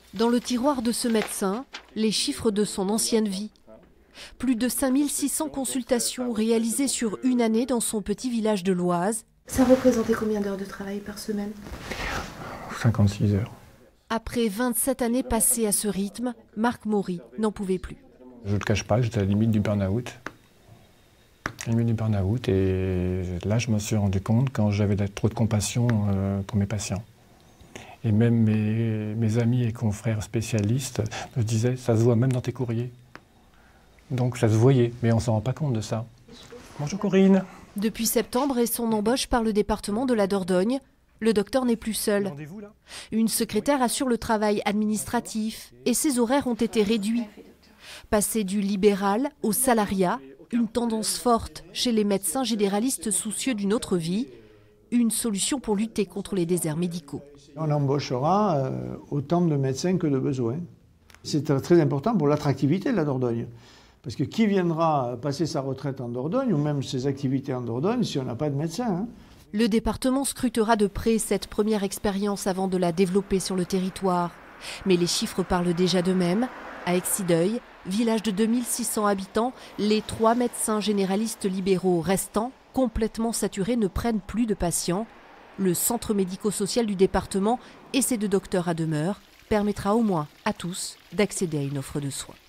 Dans le tiroir de ce médecin, les chiffres de son ancienne vie. Plus de 5600 consultations réalisées sur une année dans son petit village de l'Oise. Ça représentait combien d'heures de travail par semaine? 56 heures. Après 27 années passées à ce rythme, Marc Maury n'en pouvait plus. Je ne le cache pas, j'étais à la limite du burn-out. Et là, je me suis rendu compte quand j'avais trop de compassion pour mes patients. Et même mes amis et confrères spécialistes me disaient, ça se voit même dans tes courriers. Donc ça se voyait, mais on ne s'en rend pas compte de ça. Bonjour Corinne. Depuis septembre et son embauche par le département de la Dordogne, le docteur n'est plus seul. Une secrétaire assure le travail administratif et ses horaires ont été réduits. Passer du libéral au salariat, une tendance forte chez les médecins généralistes soucieux d'une autre vie, une solution pour lutter contre les déserts médicaux. On embauchera autant de médecins que de besoin. C'est très important pour l'attractivité de la Dordogne. Parce que qui viendra passer sa retraite en Dordogne ou même ses activités en Dordogne si on n'a pas de médecin, Le département scrutera de près cette première expérience avant de la développer sur le territoire. Mais les chiffres parlent déjà d'eux-mêmes. À Exideuil, village de 2600 habitants, les 3 médecins généralistes libéraux restants, complètement saturés, ne prennent plus de patients. Le centre médico-social du département et ses 2 docteurs à demeure permettra au moins à tous d'accéder à une offre de soins.